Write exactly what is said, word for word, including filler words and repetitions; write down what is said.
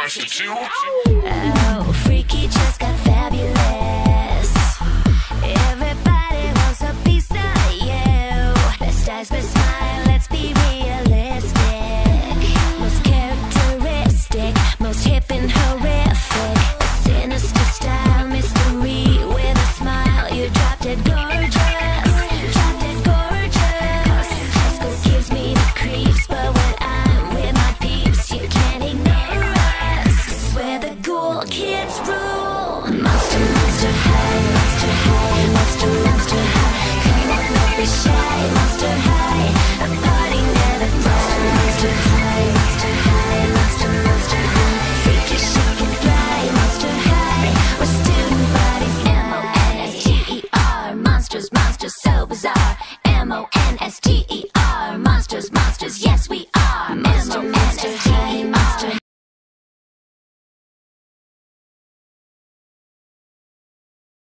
monster too. Oh, freaky just got fabulous. Everybody wants a piece of you. Best eyes, best smile, let's be realistic. Most characteristic, most hip and horrific. A sinister style, mystery with a smile. You dropped it gorgeous. Dropped it gorgeous. High school gives me the creeps, but when I'm with my peeps, you can't ignore us. 'Cause we're the cool kids rule. Monster, monster high, monster high, monster, monster high. Come on, don't be shy, monster high. A party never dies. Monster high, monster high, monster, monster high. Freaky, chic and fly, monster high. We're student bodies, M O N S T E R. Monsters, monsters, so bizarre. M O N S T E R. Monsters, monsters, yes we are. Monster, monster,